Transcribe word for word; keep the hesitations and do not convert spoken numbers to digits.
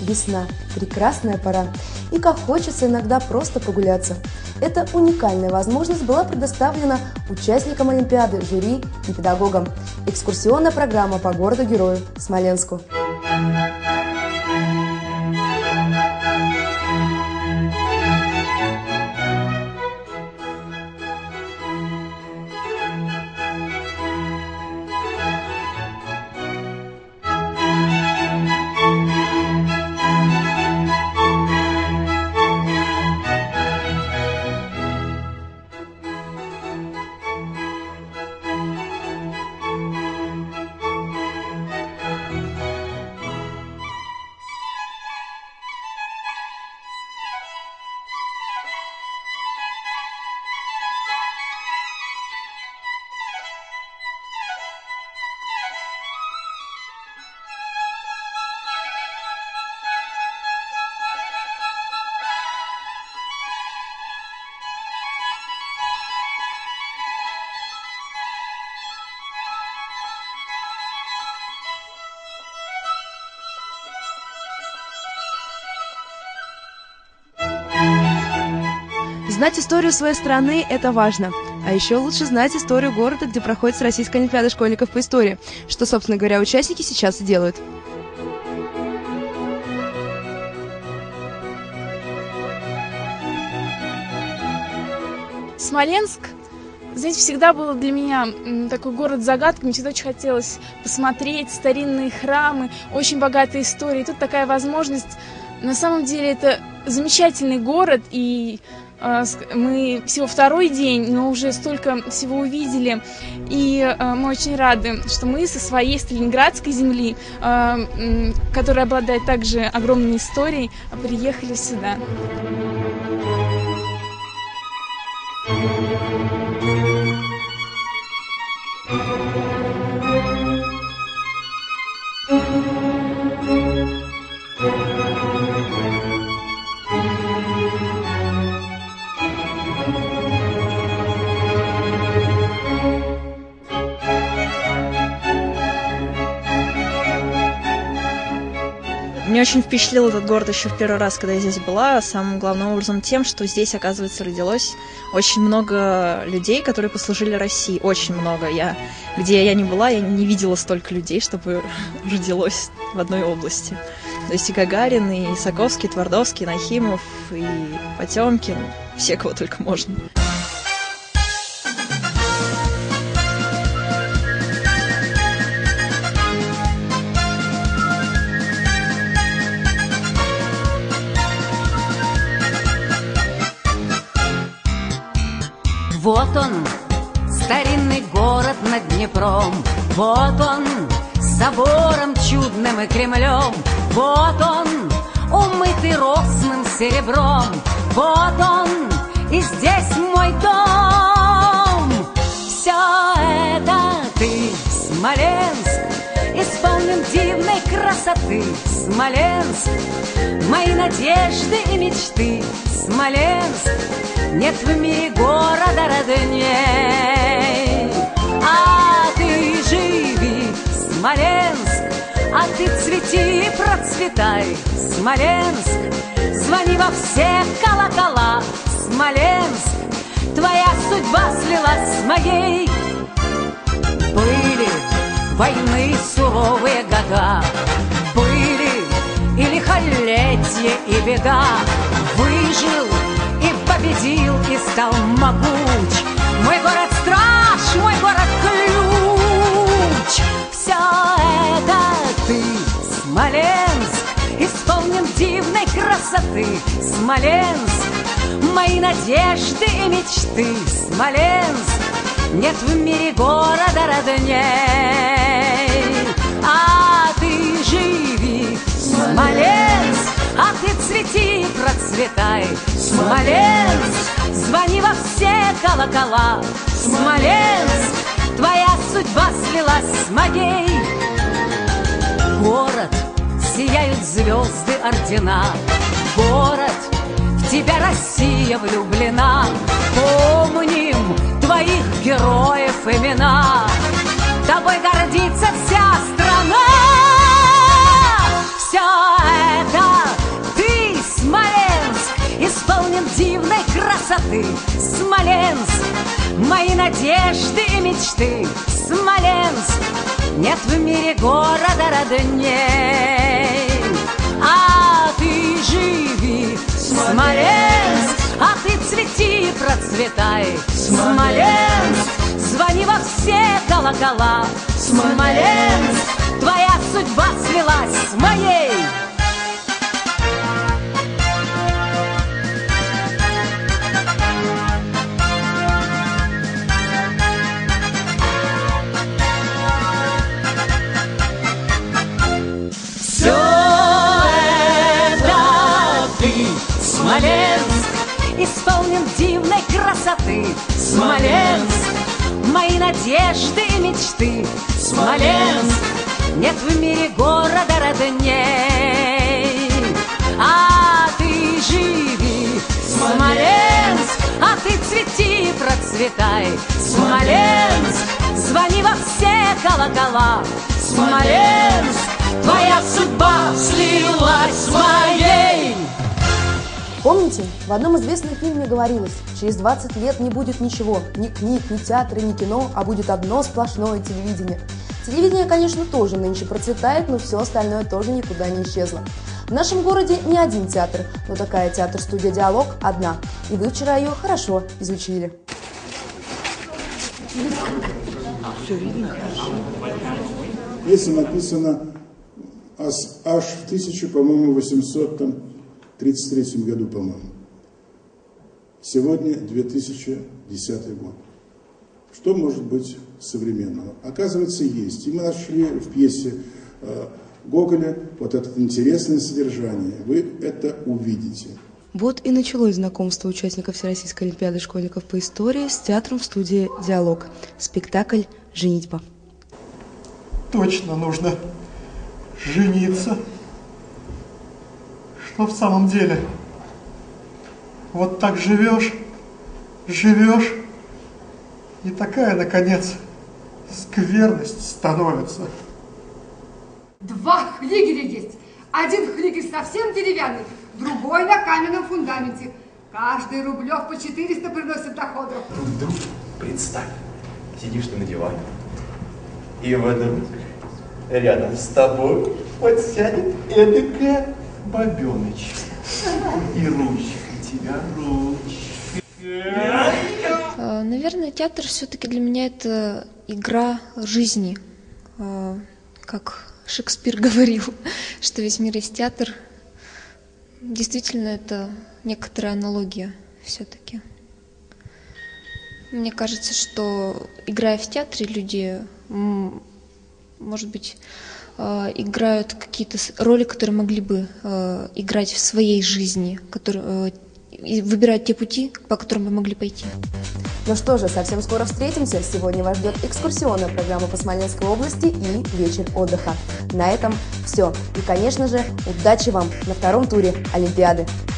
Весна – прекрасная пора. И как хочется иногда просто прогуляться. Эта уникальная возможность была предоставлена участникам Олимпиады, жюри и педагогам. Экскурсионная программа по городу-герою Смоленску. Знать историю своей страны – это важно. А еще лучше знать историю города, где проходит Российская олимпиада школьников по истории, что, собственно говоря, участники сейчас и делают. Смоленск, знаете, всегда был для меня такой город-загадкой. Мне всегда очень хотелось посмотреть старинные храмы, очень богатая история. И тут такая возможность. На самом деле это замечательный город, и э, мы всего второй день, но уже столько всего увидели. И э, мы очень рады, что мы со своей сталинградской земли, э, которая обладает также огромной историей, приехали сюда. Меня очень впечатлил этот город еще в первый раз, когда я здесь была, самым главным образом тем, что здесь, оказывается, родилось очень много людей, которые послужили России, очень много. Я, где я не была, я не видела столько людей, чтобы родилось в одной области. То есть и Гагарин, и Исаковский, и Твардовский, и Нахимов, и Потемкин, все, кого только можно. Вот он, старинный город над Днепром, вот он, с собором чудным и Кремлем, вот он, умытый росным серебром, вот он, и здесь мой дом. Все это ты, Смоленск, исполнен дивной красоты, Смоленск, мои надежды и мечты, Смоленск. Нет в мире города родней. А ты живи, Смоленск, а ты цвети и процветай, Смоленск. Звони во все колокола, Смоленск, твоя судьба слилась с моей. Были войны суровые года, были и лихолетие, и беда. Выжил и победил, и стал могуч мой город страж, мой город ключ. Все это ты, Смоленск, исполнен дивной красоты, Смоленск, мои надежды и мечты, Смоленск. Нет в мире города родней. А ты живи, Смоленск, а ты цвети и процветай, Смоленск. Звони во все колокола, Смоленск, твоя судьба слилась с моей. Город, сияют звезды, ордена, город, в тебя Россия влюблена. Помним твоих героев имена, тобой гордится вся страна. Все это красоты. Смоленск, мои надежды и мечты. Смоленск, нет в мире города родней. А ты живи, Смоленск, а ты цвети и процветай. Смоленск, звони во все колокола. Смоленск, твоя судьба свелась с моей. Все это ты, Смоленск, исполнен дивной красоты. Смоленск, мои надежды и мечты. Смоленск, нет в мире города родней. А ты живи, Смоленск, а ты цвети и процветай. Смоленск, звони во все колокола. Смоленск, твоя судьба слилась с моей. Помните, в одном известном фильме говорилось: через двадцать лет не будет ничего, ни книг, ни театра, ни кино, а будет одно сплошное телевидение. Телевидение, конечно, тоже нынче процветает, но все остальное тоже никуда не исчезло. В нашем городе не один театр, но такая театр-студия «Диалог» одна, и вы вчера ее хорошо изучили. Все видно хорошо. Песня написана аж в тысяча восемьсот тридцать третьем году, по-моему. Сегодня две тысячи десятый год. Что может быть современного? Оказывается, есть. И мы нашли в пьесе э, Гоголя вот это интересное содержание. Вы это увидите. Вот и началось знакомство участников Всероссийской олимпиады школьников по истории с театром в студии «Диалог». Спектакль «Женитьба». Точно нужно жениться. Что в самом деле? Вот так живешь, живешь, и такая, наконец, скверность становится. Два флигеля есть. Один флигель совсем деревянный, другой на каменном фундаменте. Каждый рублев по четыреста приносит доходов. Вдруг, представь, сидишь ты на диване, и вдруг рядом с тобой подсядет эдакая бабеночка. И ручка тебя, ручка. Наверное, театр все-таки для меня это игра жизни. Как Шекспир говорил, что весь мир есть театр. Действительно, это некоторая аналогия все-таки. Мне кажется, что играя в театре, люди, может быть, играют какие-то роли, которые могли бы играть в своей жизни, которые, выбирают те пути, по которым мы могли пойти. Ну что же, совсем скоро встретимся. Сегодня вас ждет экскурсионная программа по Смоленской области и вечер отдыха. На этом все. И, конечно же, удачи вам на втором туре Олимпиады.